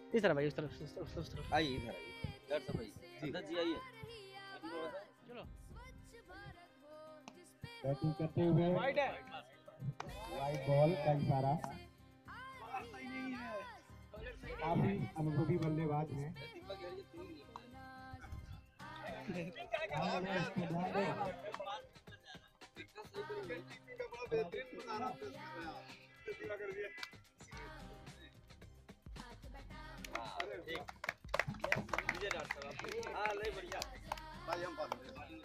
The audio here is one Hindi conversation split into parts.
इस तरफ भाई, उस तरफ, उस तरफ आइए, इधर आइए, इधर से भाई, अंदर जी आइए। चलो। बैटिंग करते हुए वाइड बॉल का इशारा। काफी अनुभवी बल्लेबाज हैं। नहीं बढ़िया भाई, हम बात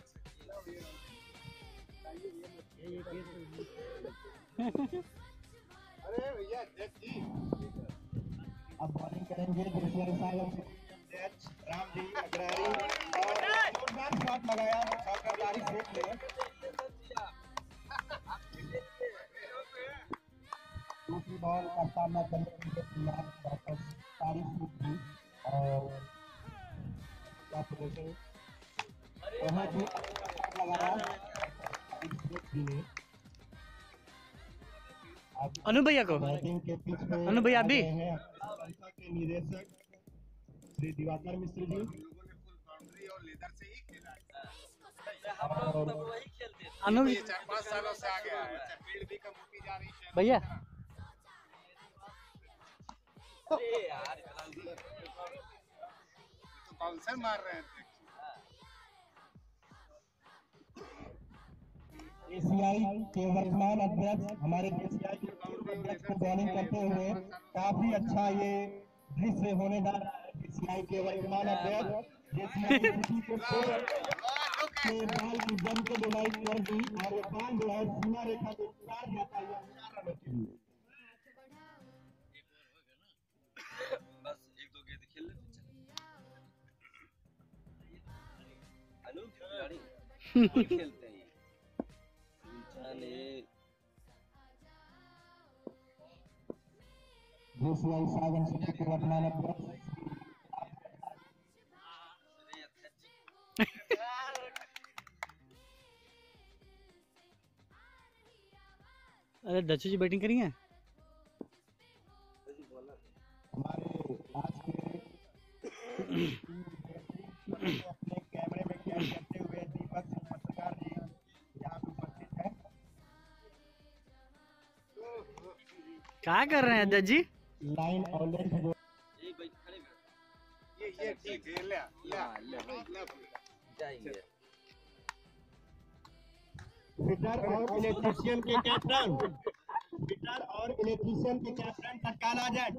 अरे भैया अब बॉलिंग करेंगे राम जी अग्रहरी और जोरदार शॉट लगाया, शॉटदारी फेंक ले। दूसरी बॉल का सामना करने के लिए तैयार वापस तारीफ की और बहुत ही लगाया अनु भैया को, बैटिंग के पिच पे अनु भैया भी के निदेशक श्री दिवाकर मिश्र जी। अनु 4-5 सालों से आ गया है, फील्ड भी कम होती जा रही है भैया। यार तो बाउंसर मार रहे थे। एसीआई के वर्तमान अध्यक्ष हमारे एसीआई के अध्यक्ष को बॉलिंग करते हुए काफी अच्छा ये दृश्य होने जा रहा है। एसीआई के वर्तमान अध्यक्ष बॉल की जम के बुलाई कर दी और ये बॉल जो है सीमा रेखा को पार जाता है बस 1-2 गेंद खेल लेते अनु खिलाड़ी खेलते हैं चले। एसीआई सागन सिटी के वर्तमान अध्यक्ष अरे दच्चू जी बैटिंग करी है। हमारे आज के अपने कैमरे में कैद करते हुए दीपक सिंह पत्रकार जी यहाँ पे उपस्थित है। क्या कर रहे हैं दज्जी? लाइन और लेंथ जो ये ठीक है, ले जाएंगे। फिटर और इलेक्ट्रीशियन के कैप्टन, फिटर और इलेक्ट्रीशियन के कैप्टन तत्काल आ जाए।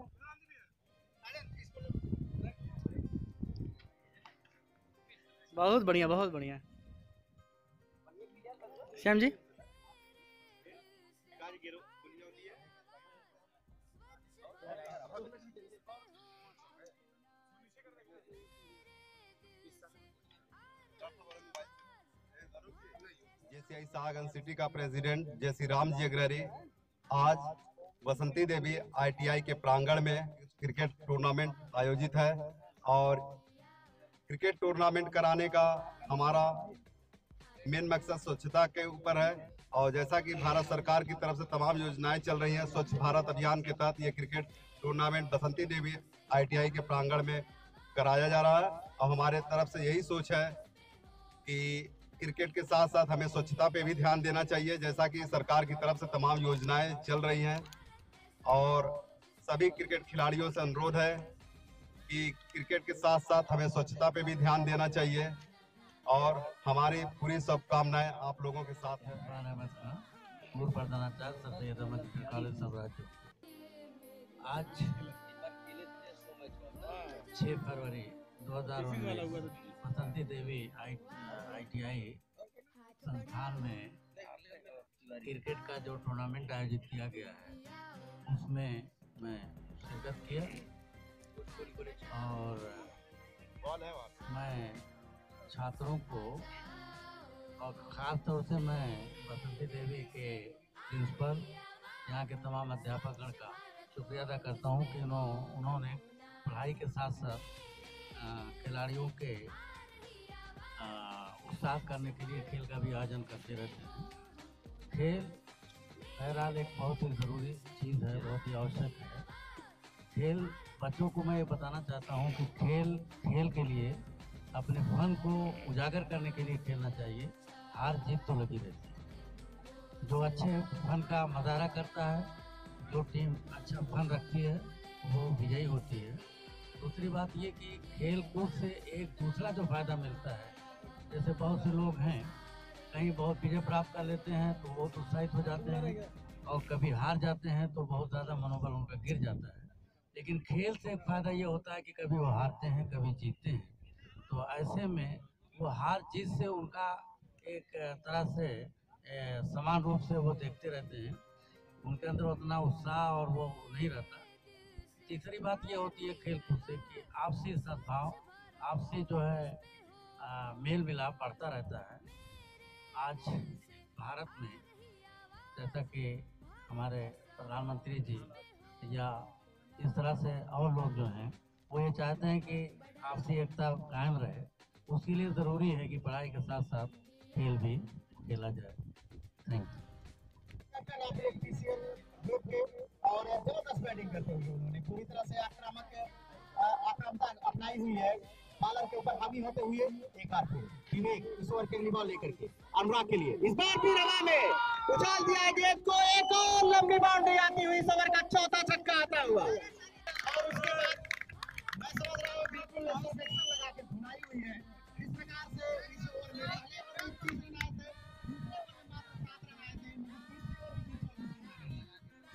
बहुत बढ़िया, बहुत बढ़िया श्याम जी। जेसीआई सागन सिटी का प्रेसिडेंट जय श्री राम जी अग्रहरी आज बसंती देवी आईटीआई के प्रांगण में क्रिकेट टूर्नामेंट आयोजित है और क्रिकेट टूर्नामेंट कराने का हमारा मेन मकसद स्वच्छता के ऊपर है। और जैसा कि भारत सरकार की तरफ से तमाम योजनाएं चल रही हैं, स्वच्छ भारत अभियान के तहत ये cricket tournament Basanti Devi ITI के प्रांगण में कराया जा रहा है। और हमारे तरफ से यही सोच है कि क्रिकेट के साथ साथ हमें स्वच्छता पे भी ध्यान देना चाहिए, जैसा कि सरकार की तरफ से तमाम योजनाएं चल रही हैं। और सभी क्रिकेट खिलाड़ियों से अनुरोध है कि क्रिकेट के साथ साथ हमें स्वच्छता पे भी ध्यान देना चाहिए और हमारी पूरी शुभकामनाएं आप लोगों के साथ हैं। पूर्व प्रधानाचार्य सर सैयद अहमद कॉलेज साम्राज्य आज 6 फरवरी 2019 बसंती देवी आईटीआई संस्थान में क्रिकेट का जो टूर्नामेंट आयोजित किया गया है उसमें मैं शिरकत किया और मैं छात्रों को और ख़ास तौर से मैं बसंती देवी के प्रिंसिपल यहाँ के तमाम अध्यापकगण का शुक्रिया अदा करता हूँ कि उन्होंने पढ़ाई के साथ साथ खिलाड़ियों के उत्साह करने के लिए खेल का भी आयोजन करते रहते हैं। खेल बहरहाल एक बहुत ही ज़रूरी चीज़ है, बहुत ही आवश्यक है। खेल बच्चों को मैं ये बताना चाहता हूँ कि खेल के लिए अपने फन को उजागर करने के लिए खेलना चाहिए। हार जीत तो लगी रहती है। जो अच्छे फन का मुजाहरा करता है, जो टीम अच्छा फन रखती है, वो विजयी होती है। दूसरी बात ये कि खेल कूद से एक दूसरा जो फायदा मिलता है, जैसे बहुत से लोग हैं कहीं बहुत विजय प्राप्त कर लेते हैं तो बहुत उत्साहित हो जाते हैं, और कभी हार जाते हैं तो बहुत ज़्यादा मनोबल उनका गिर जाता है। लेकिन खेल से एक फायदा ये होता है कि कभी वो हारते हैं, कभी जीतते हैं। तो ऐसे में वो हार जीत से उनका एक तरह से समान रूप से वो देखते रहते हैं, उनके अंदर उतना उत्साह और वो नहीं रहता। तीसरी बात ये होती है खेल कूद से कि आपसी सद्भाव, आपसी जो है मेल मिलाप बढ़ता रहता है। आज भारत में जैसा कि हमारे प्रधानमंत्री जी या इस तरह से और लोग जो हैं वो ये चाहते हैं कि आपसी एकता कायम रहे। उसके लिए ज़रूरी है कि पढ़ाई के साथ साथ खेल भी खेला जाए। Thank you. और जबरदस्त बैटिंग करते हुए उन्होंने पूरी तरह से आक्रामकता अपनाई हुई है। बालर के ऊपर हावी होते हुए एक बार फिर विवेक इस ओवर के अगली बॉल लेकर के अनुराग के लिए इस बार फिर हवा में उछाल दिया है गेंद को, एक और लंबी बाउंड्री आती हुई, इस ओवर का चौथा छक्का आता हुआ। और उसके बाद मैं समझ रहा हूँ बिल्कुल सर्वेक्षण लगा के धुनाई हुई है। इस प्रकार से इस ओवर में पहले ओवर में 30 रन आए थे, दूसरे ओवर में मात्र 7 रन आए थे, तीसरे ओवर में 24 रन आए थे।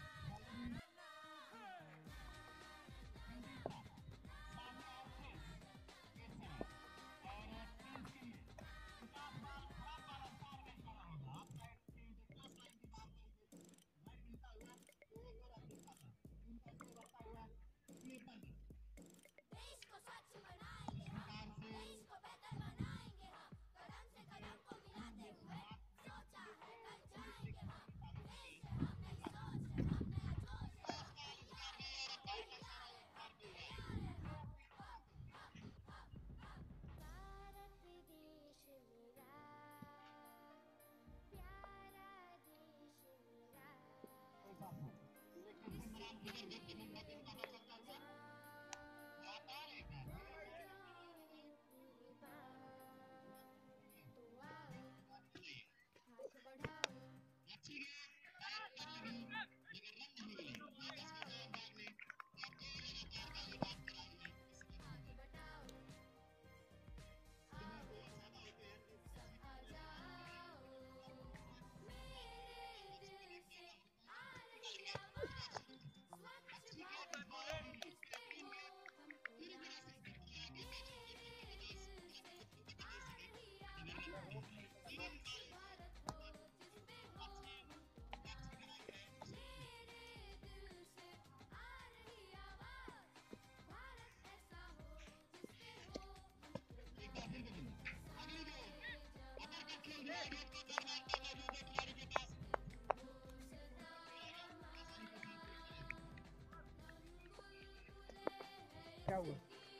क्या हुआ?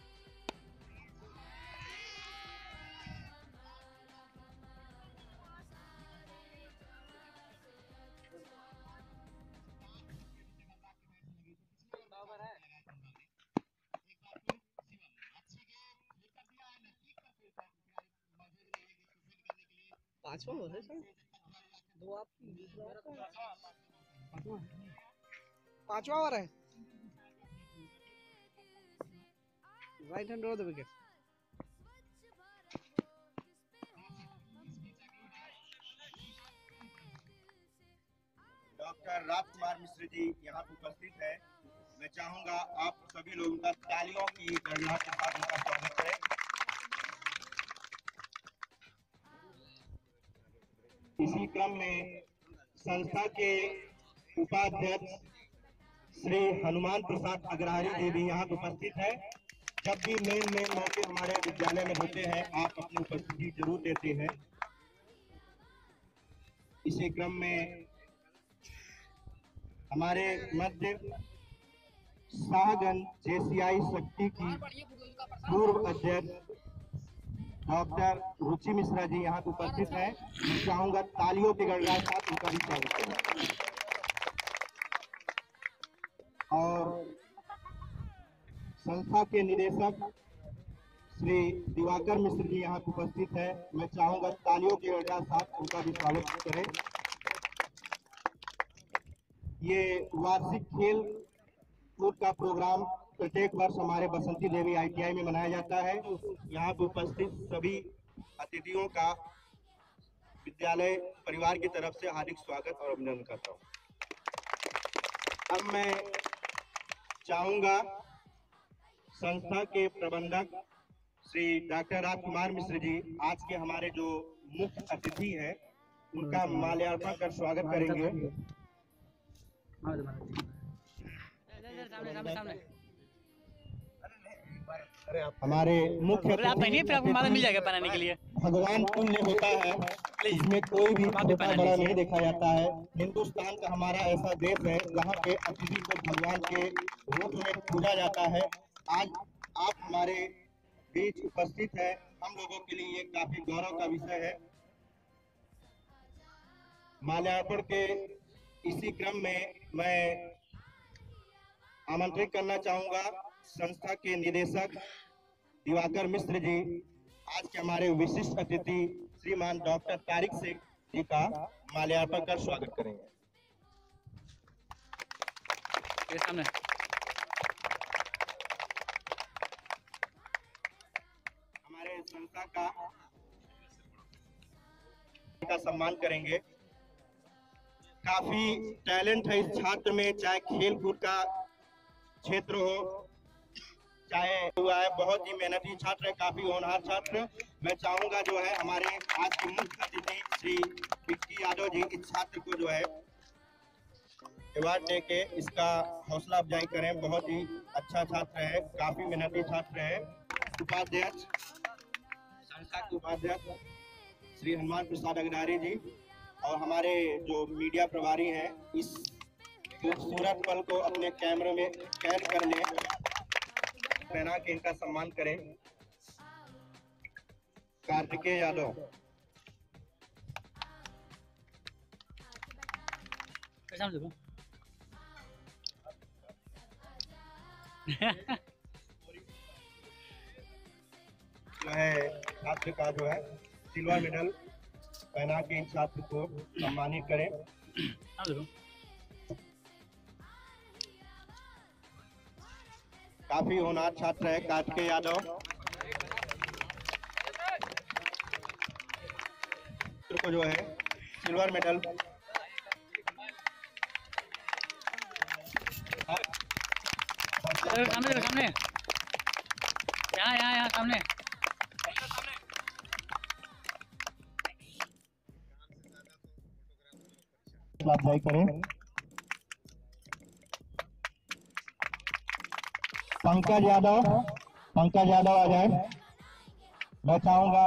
पांचवा ओवर है सर, दो आप पांचवा ओवर है। Right hand the wicket. Doctor Rajkumar Mishra ji यहाँ पर उपस्थित है। मैं चाहूंगा आप सभी लोग उनका तालियों की गड़गड़ाहट के साथ उनका स्वागत करें। इसी क्रम में संस्था के उपाध्यक्ष श्री हनुमान प्रसाद अग्रहारी जी भी यहाँ उपस्थित है। जब भी मेन मौके हमारे विद्यालय में होते हैं आप अपनी उपस्थिति जरूर देते हैं। इसी क्रम में हमारे मध्य शाहगंज जेसीआई शक्ति की पूर्व अध्यक्ष डॉक्टर रुचि मिश्रा जी यहाँ उपस्थित हैं। मैं चाहूंगा तालियों के गड़गड़ाहट के साथ उनका भी स्वागत करें। और संस्था के निदेशक श्री दिवाकर मिश्र जी यहाँ पे उपस्थित है। मैं चाहूंगा तालियों के साथ उनका भी स्वागत करें। ये वार्षिक खेल कूद का प्रोग्राम प्रत्येक वर्ष हमारे बसंती देवी ITI में मनाया जाता है। यहाँ पे उपस्थित सभी अतिथियों का विद्यालय परिवार की तरफ से हार्दिक स्वागत और अभिनंदन करता हूँ। अब मैं चाहूंगा संस्था के प्रबंधक श्री डॉक्टर राजकुमार मिश्र जी आज के हमारे जो मुख्य अतिथि हैं उनका माल्यार्पण कर स्वागत करेंगे। हमारे मुख्य आप पहनिए, फिर आपको माला मिल जाएगा पहनाने के लिए। भगवान तुल्य होता है, इसमें कोई भी छोटा बड़ा नहीं देखा जाता है। हिंदुस्तान का हमारा ऐसा देश है जहाँ पे अतिथि को भगवान के रूप में पूजा जाता है। आज आप हमारे बीच उपस्थित है, हम लोगों के लिए ये काफी गौरव का विषय है। माल्यार्पण के इसी क्रम में मैं आमंत्रित करना चाहूंगा संस्था के निदेशक दिवाकर मिश्र जी आज के हमारे विशिष्ट अतिथि श्रीमान डॉक्टर तारिक शेख जी का माल्यार्पण कर स्वागत करेंगे। ये सामने हमारे संस्था का सम्मान करेंगे। काफी टैलेंट है इस छात्र में, चाहे खेल कूद का क्षेत्र हो चाहे हुआ है। बहुत ही मेहनती छात्र है, काफी होनहार छात्र। मैं चाहूंगा जो है हमारे आज के मुख्य अतिथि श्री विक्की यादव जी इस छात्र को जो है अवार्ड दे के इसका हौसला अफजाई करें। बहुत ही अच्छा छात्र है, काफी मेहनती छात्र है। उपाध्यक्ष संस्था के उपाध्यक्ष श्री हनुमान प्रसाद अग्रधारी जी और हमारे जो मीडिया प्रभारी हैं इस खूबसूरत पल को अपने कैमरे में कैद कर लें, पहना के इनका सम्मान करें। कार्तिकेय यादव जो है छात्र का जो है सिल्वर मेडल पहना के इन छात्र को सम्मानित करें। काफी होनहार छात्र है कार्तिकेय यादव। को जो है सिल्वर मेडल सामने सामने यहाँ सामने अप्लाई करें। पंकज यादव आ जाए। मैं चाहूंगा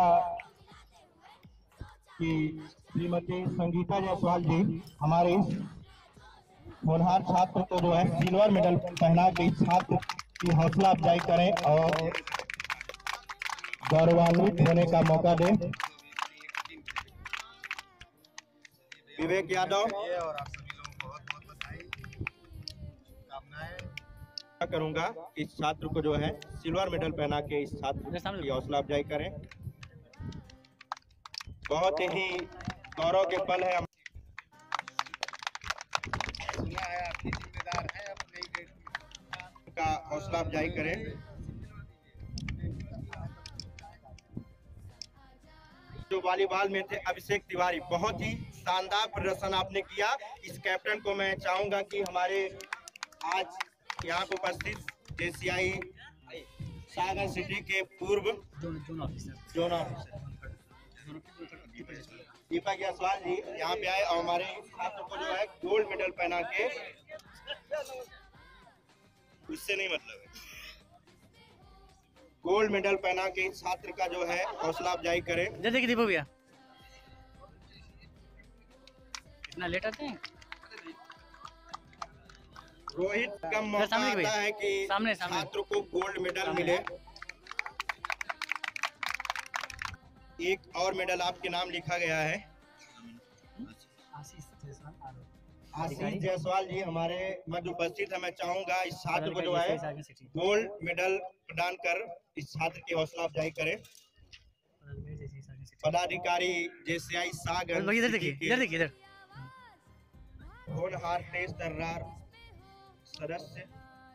कि श्रीमती संगीता जायसवाल जी हमारे इस होनहार छात्र को जो है सिल्वर मेडल पहना के इस छात्र की हौसला अफजाई करें और गौरवान्वित होने का मौका दें। विवेक यादव और आप सभी लोगों को बहुत बहुत बधाई शुभकामनाएं करूंगा इस छात्र को जो है सिल्वर मेडल पहना के इस छात्र की हौसला अफजाई करें। बहुत ही गौरव के पल है। सुना है आपकी जिम्मेदार है अपने ही बेटी का हौसला अफजाई करें। जो वॉलीबॉल में थे अभिषेक तिवारी, बहुत ही शानदार प्रदर्शन आपने किया। इस कैप्टन को मैं चाहूंगा कि हमारे आज यहाँ पे उपस्थित JCI सागर सिटी के पूर्व जोन ऑफिसर दीपक जायसवाल जी यहाँ पे आए और हमारे छात्र को जो है गोल्ड मेडल पहना के, उससे नहीं मतलब है, गोल्ड मेडल पहना के इस छात्र का जो है हौसला अफजाई करें। जैसे कि दीपक भैया इतना लेट आते हैं। रोहित का मौका आता है कि सामने छात्र को गोल्ड मेडल मिले। एक और मेडल आपके नाम लिखा गया है। आशीष जायसवाल जी हमारे मध्य उपस्थित है। मैं चाहूंगा इस छात्र को जो है गोल्ड मेडल प्रदान कर इस छात्र की हौसला अफजाई करें। पदाधिकारी JCI सागन इधर देखिए, इधर देखिए, इधर होनहार तेज तर्रार सदस्य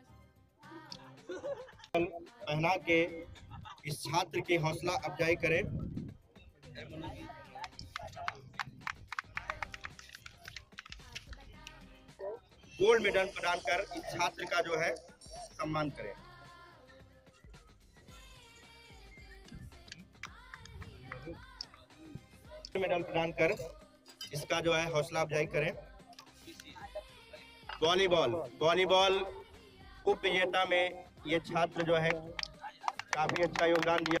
पहना के इस छात्र की हौसला अफजाई करें। गोल्ड मेडल प्रदान कर इस छात्र का जो है सम्मान करें। मेडल प्रदान कर इसका जो है हौसला अफजाई करें। वॉलीबॉल उप विजेता में ये छात्र जो है काफी अच्छा योगदान दिया।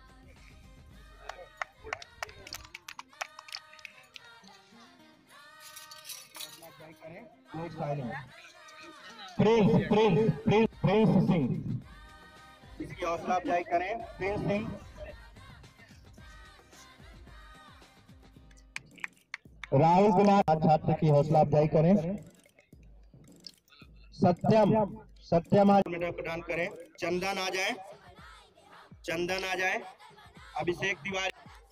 प्रिंस सिंह, इसकी हौसला अफजाई करें। प्रिंस सिंह, राहुल कुमार छात्र की हौसला अफजाई करें। सत्यम मेडल प्रदान करें। चंदन आ जाए। अभिषेक तिवारी,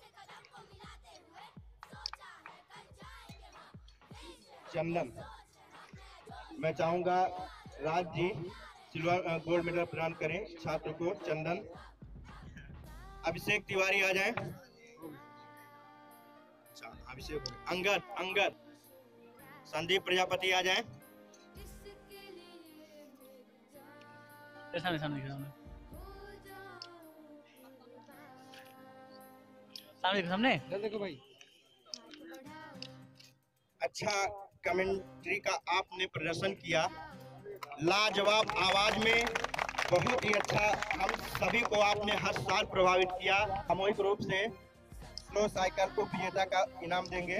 चंदन। मैं चाहूंगा Raj ji silver gold medal प्रदान करें छात्र को। चंदन। अभिषेक तिवारी आ जाए। अभिषेक। अंगद। संदीप प्रजापति आ जाए। सामने देखो भाई। अच्छा कमेंट्री का आपने प्रदर्शन किया, लाजवाब आवाज में, बहुत ही अच्छा। हम सभी को आपने हर साल प्रभावित किया। सामूहिक रूप से स्लो साइकिल को विजेता का इनाम देंगे।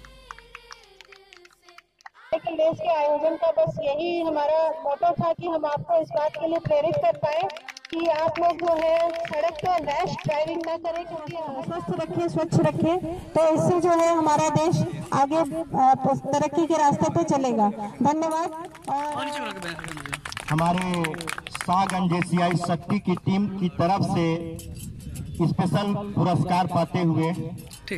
लेकिन देश के आयोजन का बस यही हमारा मोटो था कि हम आपको इस बात के लिए प्रेरित कर पाए कि आप लोग जो है सड़क पर रैश ड्राइविंग ना करें, क्योंकि स्वस्थ रखें, स्वच्छ रखें, तो इससे जो है हमारा देश आगे तरक्की के रास्ते पे चलेगा। धन्यवाद। हमारे सागन JCI शक्ति की टीम की तरफ से स्पेशल पुरस्कार पाते हुए ठीक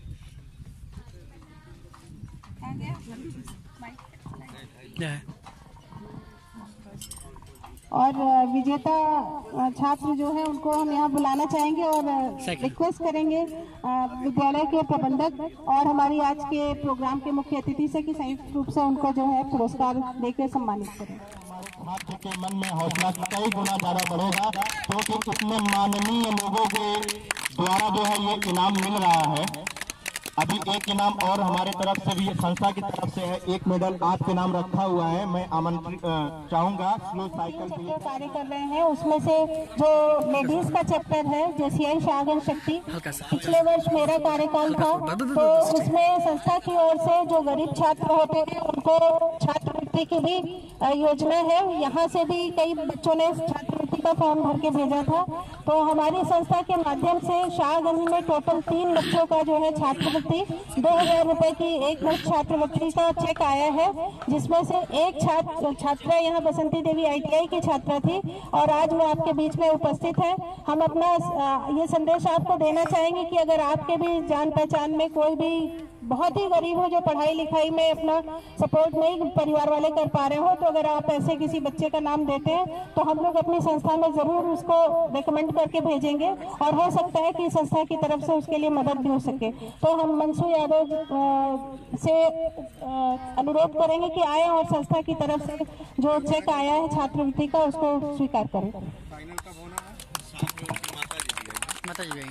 और विजेता छात्र जो है उनको हम यहाँ बुलाना चाहेंगे और रिक्वेस्ट करेंगे विद्यालय के प्रबंधक और हमारी आज के प्रोग्राम के मुख्य अतिथि से कि संयुक्त रूप से उनको जो है पुरस्कार देकर सम्मानित करें। छात्र के मन में हौसला कई गुना ज्यादा बढ़ेगा, क्योंकि इतने माननीय लोगों के द्वारा जो है ये इनाम मिल रहा है। अभी एक इनाम और हमारे तरफ से भी, संस्था की तरफ से है, एक मेडल आपके नाम रखा हुआ है। मैं आमंत्रित चाहूंगा स्लो साइकिल जो कार्य कर रहे हैं उसमें से जो लेडीज का चैप्टर है JCI सागन शक्ति, पिछले वर्ष मेरा कार्यकाल था, तो उसमें संस्था की ओर से जो गरीब छात्र होते हैं उनको छात्रवृत्ति की भी योजना है। यहाँ से भी कई बच्चों ने छात्रवृत्ति का फॉर्म भर के भेजा था, तो हमारी संस्था के माध्यम से शाहगंज में टोटल 3 बच्चों का जो है छात्रवृत्ति 2000 रुपए की एक मुश्त छात्रवृत्ति का चेक आया है, जिसमें से एक छात्रा यहाँ बसंती देवी ITI की छात्रा थी और आज वो आपके बीच में उपस्थित है। हम अपना ये संदेश आपको देना चाहेंगे कि अगर आपके भी जान पहचान में कोई भी बहुत ही गरीब हो, जो पढ़ाई लिखाई में अपना सपोर्ट नहीं परिवार वाले कर पा रहे हो, तो अगर आप ऐसे किसी बच्चे का नाम देते हैं तो हम लोग अपनी संस्था में जरूर उसको रिकमेंड करके भेजेंगे और हो सकता है कि संस्था की तरफ से उसके लिए मदद भी हो सके। तो हम मनसू यादव से अनुरोध करेंगे कि आए और संस्था की तरफ से जो चेक आया है छात्रवृत्ति का उसको स्वीकार करें। फाइनल कब होना है? माता जी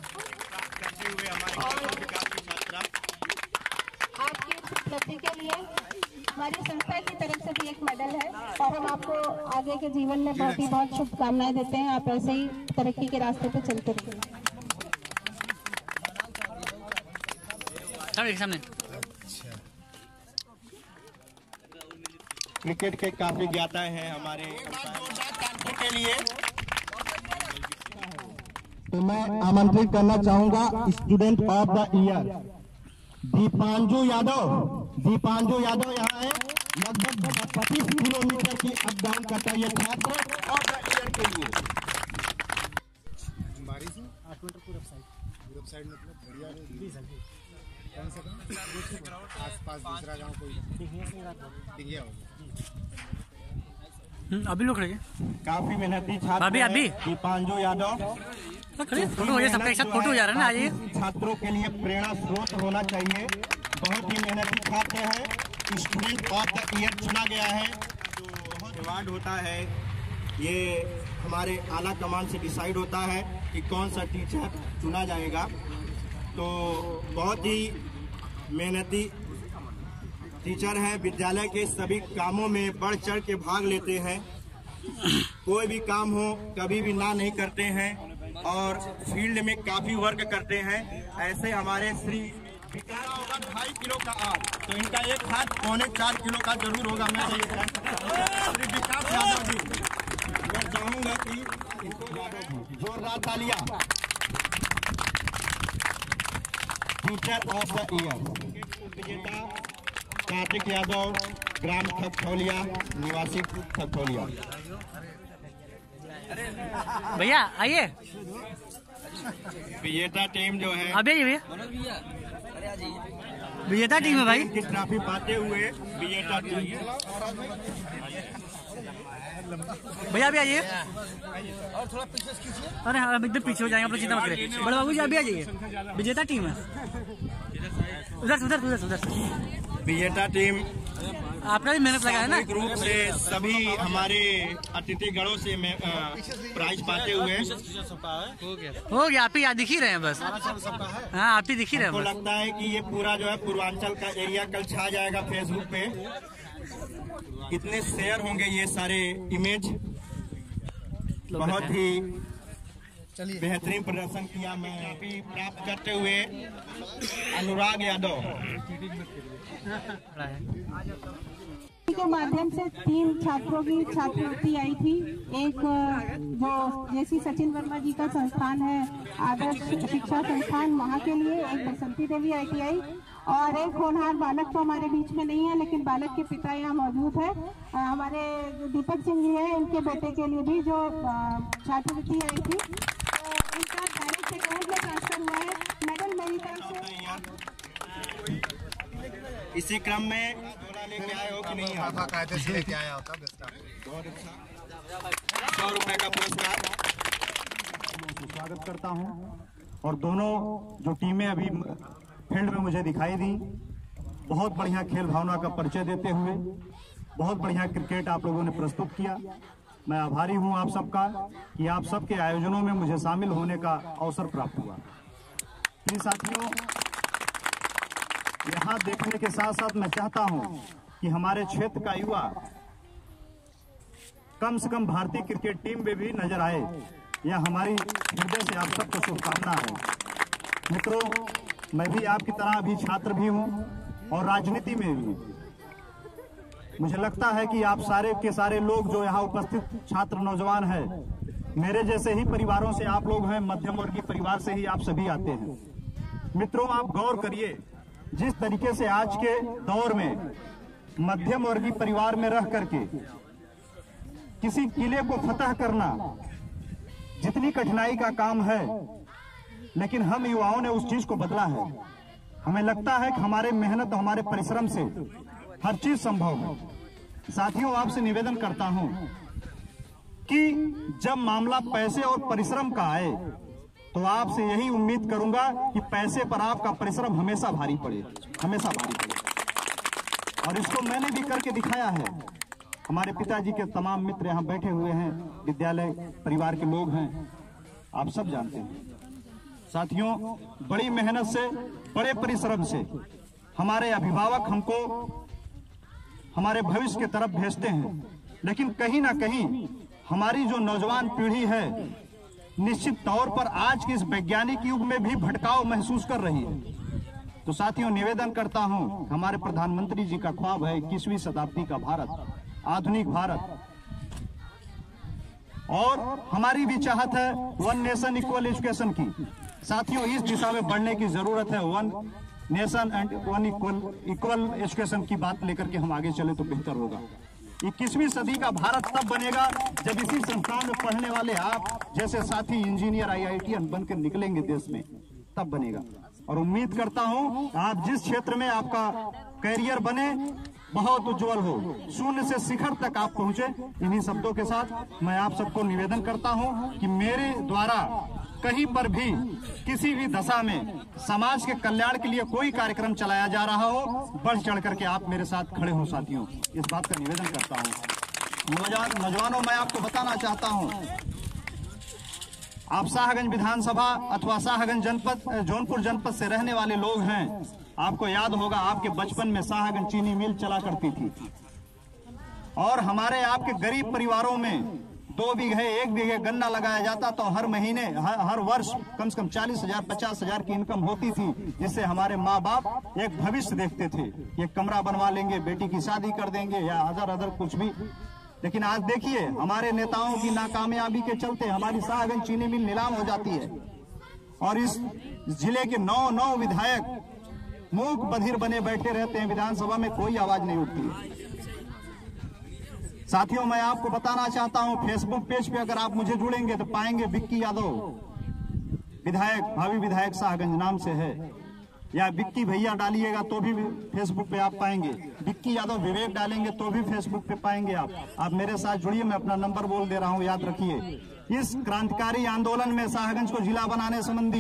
आपकी उपलब्धि के लिए हमारी संस्था की तरफ से भी एक मेडल है और हम आपको आगे के जीवन में बहुत शुभकामनाएं देते हैं। आप ऐसे ही तरक्की के रास्ते पे चलते रहिए। सामने क्रिकेट के काफी ज्ञाता हैं हमारे कानपुर के लिए। तो मैं आमंत्रित करना चाहूंगा student of the year Deepanju Yadav. Deepanju Yadav यहाँ है, लगभग 25 किलोमीटर की अप डाउन करता है ये छात्र और द ईयर के लिए। बारिश पूरब साइड मतलब बढ़िया कौन सा आसपास दूसरा गांव कोई डिंगिया हो गया। अभी लोग खड़े काफी मेहनती छात्र अभी दीपांजु यादव। फोटो हो जाए, सबके साथ फोटो हो जा रहा है ना। आइए, छात्रों के लिए प्रेरणा स्रोत होना चाहिए। बहुत ही मेहनती छात्र है, स्टूडेंट ऑफ द ईयर चुना गया है। जो अवार्ड होता है ये हमारे आला कमान से डिसाइड होता है कि कौन सा टीचर चुना जाएगा। तो बहुत ही मेहनती टीचर है, विद्यालय के सभी कामों में बढ़ चढ़ के भाग लेते हैं। कोई भी काम हो कभी भी ना नहीं करते हैं और फील्ड में काफी वर्क करते हैं। ऐसे हमारे श्री बिकारा होगा 2.5 किलो का आज, तो इनका एक हाथ 4.25 किलो का जरूर होगा। मैं श्री विकास यादव जी, मैं चाहूंगा कि इनको जोरदार तालियां। टीचर ऑफ द ईयर विजेता कार्तिक यादव, ग्राम खगौलिया, निवासी खगौलिया। भैया आइए। विजेता टीम जो है अभी आइए भैया, विजेता टीम है भाई। की ट्रॉफी पाते हुए विजेता टीम। भैया अभी आइए। अरे हाँ, एकदम पीछे हो जाएंगे, आप लोग चिंता मत करिए। बड़े बाबू जी अभी आ जाइए, विजेता टीम है। उधर उधर उधर उधर विजेता टीम आपका भी मेहनत लगा है ना। ग्रुप से सभी हमारे अतिथिगणों से प्राइज पाते हुए हो गया। आप ही दिख ही रहे हैं बस। हाँ, आप ही दिख ही रहे हैं हमको बस। लगता है कि ये पूरा जो है पूर्वांचल का एरिया कल छा जाएगा फेसबुक पे। कितने शेयर होंगे ये सारे इमेज। बहुत ही बेहतरीन प्रदर्शन किया। मैं ट्रॉफी प्राप्त करते हुए अनुराग यादव के माध्यम से 3 छात्रों की छात्रवृत्ति आई थी। एक जो जैसी सचिन वर्मा जी का संस्थान है आदर्श शिक्षा संस्थान, वहाँ के लिए, एक बसंती देवी ITI, और एक होनहार बालक तो हमारे बीच में नहीं है लेकिन बालक के पिता यहाँ मौजूद है। हमारे दीपक सिंह जी हैं, इनके बेटे के लिए भी जो छात्रवृत्ति आई थी तो इनका डायरेक्ट अकाउंट में ट्रांसफर हुआ है। मेडल मेरी तरफ से। इसी क्रम में लेके आए हो कि नहीं? कायदे से लेके आया होता बहुत अच्छा। 100 रुपए का पुरस्कार स्वागत करता हूं। और दोनों जो टीमें अभी फील्ड में मुझे दिखाई दी, बहुत बढ़िया खेल भावना का परिचय देते हुए बहुत बढ़िया क्रिकेट आप लोगों ने प्रस्तुत किया। मैं आभारी हूं आप सबका कि आप सबके आयोजनों में मुझे शामिल होने का अवसर प्राप्त हुआ। प्रिय साथियों, यहाँ देखने के साथ साथ मैं चाहता हूं कि हमारे क्षेत्र का युवा कम से कम भारतीय क्रिकेट टीम में भी नजर आए। यह हमारी हृदय से आप सबको शुभकामना है। मित्रों, मैं भी आपकी तरह अभी छात्र भी हूं और राजनीति में भी। मुझे लगता है कि आप सारे के सारे लोग जो यहाँ उपस्थित छात्र नौजवान हैं, मेरे जैसे ही परिवारों से आप लोग हैं, मध्यम वर्गीय परिवार से ही आप सभी आते हैं। मित्रों, आप गौर करिए, जिस तरीके से आज के दौर में मध्यम वर्गीय परिवार में रह करके किसी किले को फतह करना जितनी कठिनाई का काम है, लेकिन हम युवाओं ने उस चीज को बदला है। हमें लगता है कि हमारे मेहनत और हमारे परिश्रम से हर चीज संभव है। साथियों, आपसे निवेदन करता हूं कि जब मामला पैसे और परिश्रम का आए तो आपसे यही उम्मीद करूंगा कि पैसे पर आपका परिश्रम हमेशा भारी पड़े, हमेशा भारी पड़े। और इसको मैंने भी करके दिखाया है। हमारे पिताजी के तमाम मित्र यहाँ बैठे हुए हैं, विद्यालय परिवार के लोग हैं, आप सब जानते हैं। साथियों, बड़ी मेहनत से, बड़े परिश्रम से हमारे अभिभावक हमको हमारे भविष्य की तरफ भेजते हैं, लेकिन कहीं ना कहीं हमारी जो नौजवान पीढ़ी है निश्चित तौर पर आज के इस वैज्ञानिक युग में भी भटकाव महसूस कर रही है। तो साथियों, निवेदन करता हूं, हमारे प्रधानमंत्री जी का ख्वाब है 21वीं शताब्दी का भारत, आधुनिक भारत, और हमारी भी चाहत है 1 नेशन इक्वल एजुकेशन की। साथियों, इस दिशा में बढ़ने की जरूरत है। 1 नेशन एंड इक्वल एजुकेशन की बात लेकर के हम आगे चले तो बेहतर होगा। 21वीं सदी का भारत तब बनेगा जब इसी संस्थान में पढ़ने वाले आप जैसे साथी इंजीनियर IITian बनकर निकलेंगे देश में, तब बनेगा। और उम्मीद करता हूं आप जिस क्षेत्र में आपका कैरियर बने बहुत उज्जवल हो, शून्य से शिखर तक आप पहुंचे। इन्हीं शब्दों के साथ मैं आप सबको निवेदन करता हूं कि मेरे द्वारा कहीं पर भी किसी भी दशा में समाज के कल्याण के लिए कोई कार्यक्रम चलाया जा रहा हो, बढ़ चढ़ करके आप मेरे साथ खड़े हो साथियों, इस बात का निवेदन करता हूं। नौजवानों, मैं आपको बताना चाहता हूं, आप शाहगंज विधानसभा अथवा शाहगंज जनपद जौनपुर जनपद से रहने वाले लोग हैं। आपको याद होगा आपके बचपन में शाहगंज चीनी मिल चला करती थी और हमारे आपके गरीब परिवारों में 2 बीघे 1 बीघे गन्ना लगाया जाता तो हर महीने हर वर्ष कम से कम 40,000 50,000 की इनकम होती थी, जिससे हमारे माँ बाप एक भविष्य देखते थे, ये कमरा बनवा लेंगे, बेटी की शादी कर देंगे या अदर कुछ भी। लेकिन आज देखिए हमारे नेताओं की नाकामयाबी के चलते हमारी शाहगंज चीनी मिल नीलाम हो जाती है और इस जिले के 9 विधायक मूक बधिर बने बैठे रहते हैं, विधानसभा में कोई आवाज नहीं उठती। साथियों, मैं आपको बताना चाहता हूं, फेसबुक पेज पे अगर आप मुझे जुड़ेंगे तो पाएंगे विक्की यादव विधायक, भावी विधायक शाहगंज नाम से है, या विक्की भैया डालिएगा तो भी फेसबुक पे आप पाएंगे, विक्की यादव विवेक डालेंगे तो भी फेसबुक पे पाएंगे। आप मेरे साथ जुड़िए, मैं अपना नंबर बोल दे रहा हूं, याद रखिए। इस क्रांतिकारी आंदोलन में शाहगंज को जिला बनाने संबंधी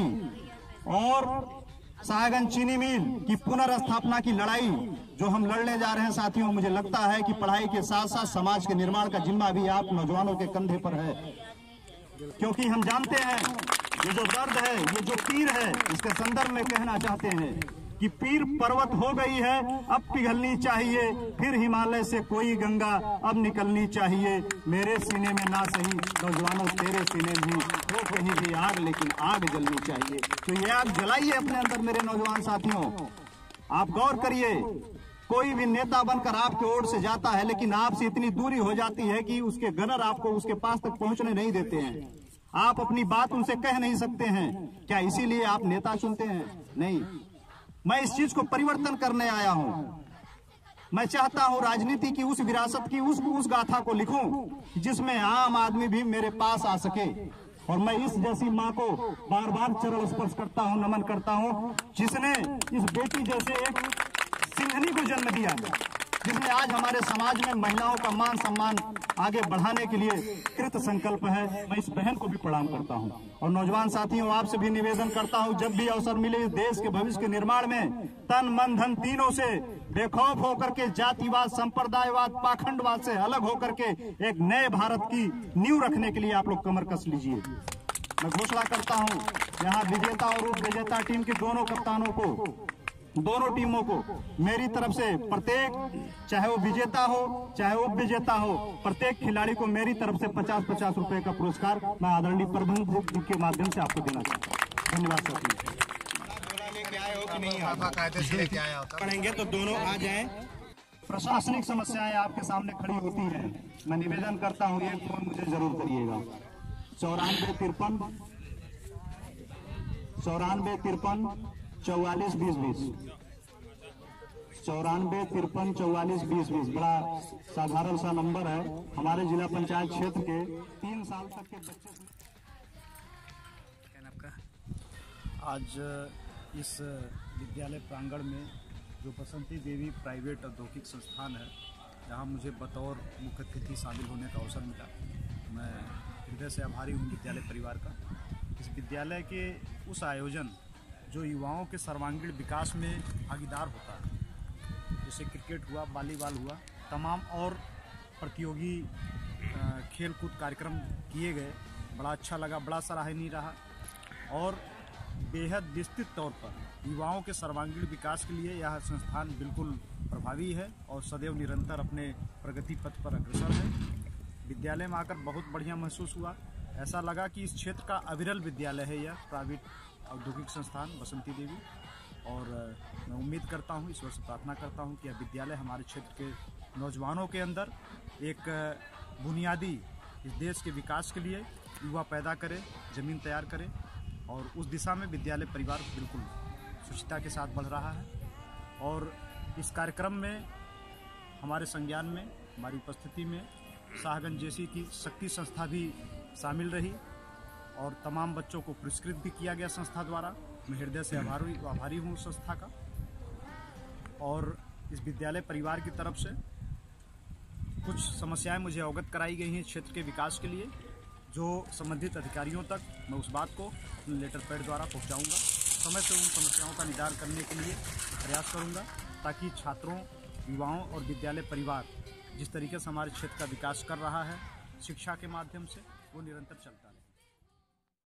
और शाहगंज चीनी मिल की पुनर्स्थापना की लड़ाई जो हम लड़ने जा रहे हैं साथियों, मुझे लगता है कि पढ़ाई के साथ साथ समाज के निर्माण का जिम्मा भी आप नौजवानों के कंधे पर है, क्योंकि हम जानते हैं ये जो दर्द है, ये जो पीर है, इसके संदर्भ में कहना चाहते हैं कि पीर पर्वत हो गई है, अब पिघलनी चाहिए, फिर हिमालय से कोई गंगा अब निकलनी चाहिए। मेरे सीने में ना सही नौजवानों तेरे सीने में हो कहीं भी आग, लेकिन आग जलनी चाहिए। तो ये आग जलाइए अपने अंदर मेरे नौजवान साथियों। आप गौर करिए, कोई भी नेता बनकर आपके ओर से जाता है लेकिन आपसे इतनी दूरी हो जाती है कि उसके गनर आपको उसके पास तक पहुंचने नहीं देते हैं, आप अपनी बात उनसे कह नहीं सकते हैं। क्या इसीलिए आप नेता चुनते हैं? नहीं, मैं इस चीज को परिवर्तन करने आया हूं। मैं चाहता हूं राजनीति की उस विरासत की उस गाथा को लिखूं जिसमें आम आदमी भी मेरे पास आ सके। और मैं इस जैसी मां को बार बार चरण स्पर्श करता हूं, नमन करता हूं, जिसने इस बेटी जैसे एक सिंहनी को जन्म दिया, जिसने आज हमारे समाज में महिलाओं का मान सम्मान आगे बढ़ाने के लिए कृत संकल्प है। मैं इस बहन को भी प्रणाम करता हूं। और नौजवान साथियों, आपसे भी निवेदन करता हूं, जब भी अवसर मिले इस देश के भविष्य के निर्माण में तन मन धन तीनों से बेखौफ होकर के, जातिवाद संप्रदायवाद पाखंडवाद से अलग होकर के एक नए भारत की नींव रखने के लिए आप लोग कमर कस लीजिए। मैं घोषणा करता हूं, यहाँ विजेता और उप विजेता टीम के दोनों कप्तानों को, दोनों टीमों को मेरी तरफ से प्रत्येक, चाहे वो विजेता हो चाहे उप विजेता हो, प्रत्येक खिलाड़ी को मेरी तरफ से 50-50 रुपए का पुरस्कार मैं आदरणीय प्रबंधक जी के माध्यम से आपको देना चाहता हूँ। धन्यवाद साथियों। पढ़ेंगे तो दोनों आ जाएं। प्रशासनिक समस्याएं आपके सामने खड़ी होती हैं, मैं निवेदन करता हूँ एक फोन मुझे जरूर करिएगा। 9453 44 20 20 9453 44 20 20 बड़ा साधारण सा नंबर है। हमारे जिला पंचायत क्षेत्र के 3 साल तक के बच्चे। आज इस विद्यालय प्रांगण में जो बसंती देवी प्राइवेट औद्योगिक संस्थान है, जहां मुझे बतौर मुख्य अतिथि शामिल होने का अवसर मिला, मैं हृदय से आभारी हूं विद्यालय परिवार का। इस विद्यालय के उस आयोजन जो युवाओं के सर्वांगीण विकास में भागीदार होता है, जैसे क्रिकेट हुआ, वॉलीबॉल हुआ, तमाम और प्रतियोगी खेल कूद कार्यक्रम किए गए, बड़ा अच्छा लगा, बड़ा सराहनीय रहा और बेहद विस्तृत तौर पर युवाओं के सर्वांगीण विकास के लिए यह संस्थान बिल्कुल प्रभावी है और सदैव निरंतर अपने प्रगति पथ पर अग्रसर है। विद्यालय में आकर बहुत बढ़िया महसूस हुआ, ऐसा लगा कि इस क्षेत्र का अविरल विद्यालय है यह प्राइवेट औद्योगिक संस्थान बसंती देवी। और मैं उम्मीद करता हूँ, ईश्वर से प्रार्थना करता हूँ कि यह विद्यालय हमारे क्षेत्र के नौजवानों के अंदर एक बुनियादी इस देश के विकास के लिए युवा पैदा करे, ज़मीन तैयार करे और उस दिशा में विद्यालय परिवार बिल्कुल सुचिता के साथ बढ़ रहा है। और इस कार्यक्रम में हमारे संज्ञान में, हमारी उपस्थिति में शाहगंज जैसी की शक्ति संस्था भी शामिल रही और तमाम बच्चों को पुरस्कृत भी किया गया संस्था द्वारा। मैं हृदय से आभारी हूँ संस्था का। और इस विद्यालय परिवार की तरफ से कुछ समस्याएं मुझे अवगत कराई गई हैं क्षेत्र के विकास के लिए, जो संबंधित अधिकारियों तक मैं उस बात को लेटर पैड द्वारा पहुंचाऊंगा। समय से उन समस्याओं का निदान करने के लिए प्रयास करूंगा, ताकि छात्रों, युवाओं और विद्यालय परिवार जिस तरीके से हमारे क्षेत्र का विकास कर रहा है शिक्षा के माध्यम से, वो निरंतर चलता है।